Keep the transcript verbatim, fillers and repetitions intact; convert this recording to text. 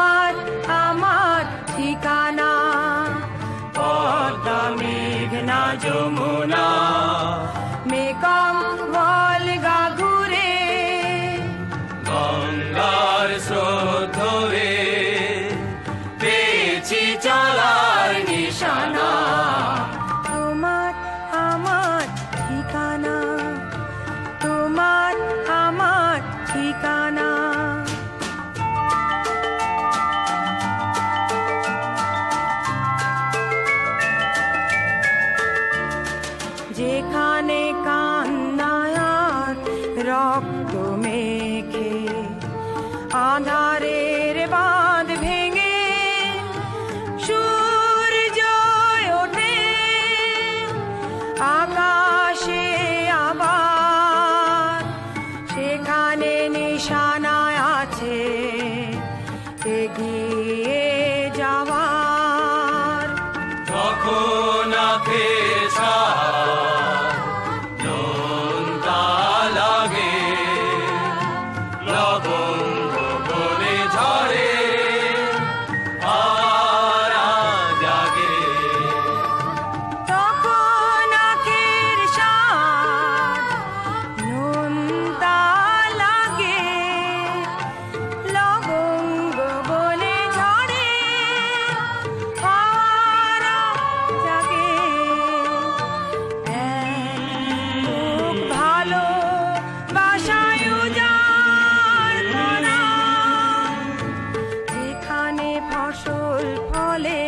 তোমার আমার ঠিকানা। পদ্মা মেঘনা যমুনা মেকং ভলগা ঘুরে গঙ্গার স্রোত ধরে পেয়েছি চলার নিশানা। তোমার আমার ঠিকানা, তোমার আমার ঠিকানা। যেখানে কান্নায় রক্ত মেখে আঁধারের বাঁধ ভেঙে সূর্য ওঠে আকাশে আবার, সেখানে নিশানায় আছে এগিয়ে যাওয়ার। তখন আখের ছায়া নোনতা লাগে, লবঙ্গ বলে ঝরে আরা জাগে। তখন আখের স্বাদ নোনতা লাগে, লবঙ্গ বলে ঝরে আরা জাগে। এক ভালো বাসায় উজাড় করা, যেখানে ফসল ফলে